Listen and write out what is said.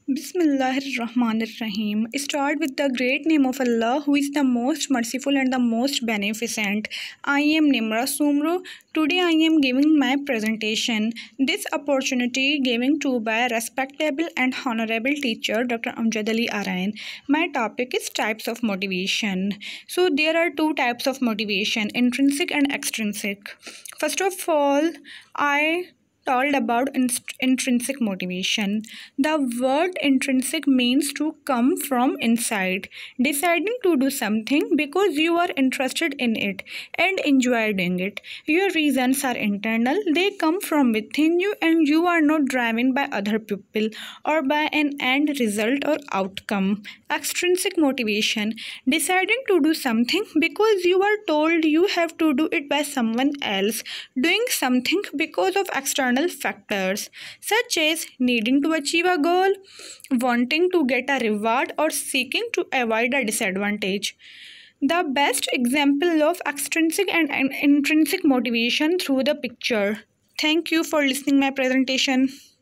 Bismillahirrahmanirrahim. Start with the great name of Allah, who is the most merciful and the most beneficent. I am Nimra Soomro. Today I am giving my presentation. This opportunity given to by respectable and honorable teacher Dr. Amjad Arain. My topic is types of motivation. So there are two types of motivation, intrinsic and extrinsic. First of all, I told about intrinsic motivation. The word intrinsic means to come from inside, deciding to do something because you are interested in it and enjoy doing it. Your reasons are internal, they come from within you, and you are not driven by other people or by an end result or outcome. Extrinsic motivation, deciding to do something because you are told you have to do it by someone else, doing something because of external factors such as needing to achieve a goal, wanting to get a reward, or seeking to avoid a disadvantage. The best example of extrinsic and intrinsic motivation through the picture. Thank you for listening my presentation.